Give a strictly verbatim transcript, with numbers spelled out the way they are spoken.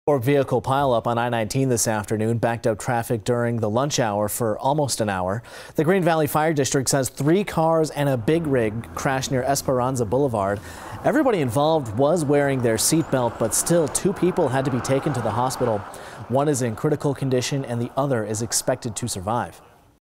Or vehicle pileup on I nineteen this afternoon backed up traffic during the lunch hour for almost an hour. The Green Valley Fire District says three cars and a big rig crashed near Esperanza Boulevard. Everybody involved was wearing their seatbelt, but still two people had to be taken to the hospital. One is in critical condition and the other is expected to survive.